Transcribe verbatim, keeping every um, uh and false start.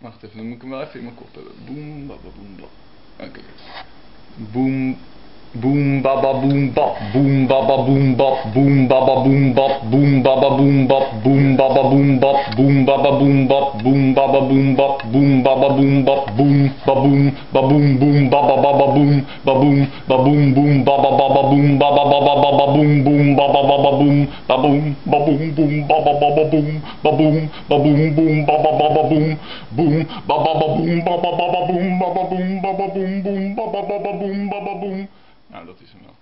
Wacht even, dan moet ik hem wel even in mijn kop hebben. Boom, baba, boom, bap. Oké. Boom. Boom baba boom bap, boom baba boom bap, boom baba boom bap, boom baba boom bap, boom baba boom bap, boom baba boom bap, boom baba boom bap, boom baba boom bap, boom baboom, baboom boom baba baba boom, baboom, baboom boom baba baba boom, baba baba baba boom boom baba baba boom, baboom, baboom boom baba baba boom, baboom, baboom boom baba baba boom, boom, baba baboom baba baba boom, baba boom baba boom boom baba baba boom baba boom. Nou, dat is hem wel.